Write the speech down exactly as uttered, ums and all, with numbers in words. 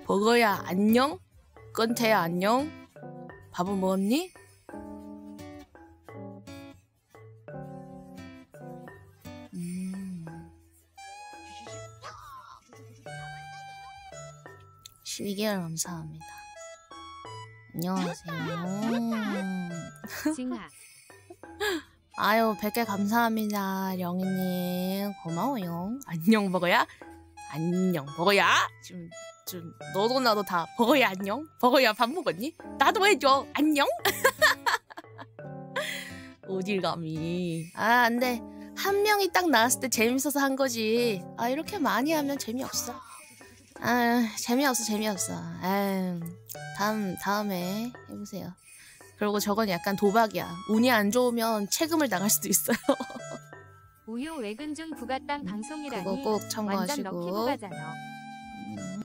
버거야 안녕? 건태야 안녕? 밥은 먹었니? 음. 십이 개월 감사합니다. 안녕하세요. 징아. 아유 백 개 감사합니다. 영희님 고마워요. 안녕 버거야? 안녕 버거야? 지금 좀 너도 나도 다 버거야 안녕? 버거야 밥 먹었니? 나도 해줘 안녕? 어딜 감히. 아 안돼. 한 명이 딱 나왔을 때 재밌어서 한 거지. 아 이렇게 많이 하면 재미없어. 아 재미없어 재미없어. 아 다음 다음에 해보세요. 그리고 저건 약간 도박이야. 운이 안 좋으면 채금을 당할 수도 있어요. 우유 외근 중 부가 땅 방송이라니 그거 꼭 참고하시고. 완전 럭키 부가잖아.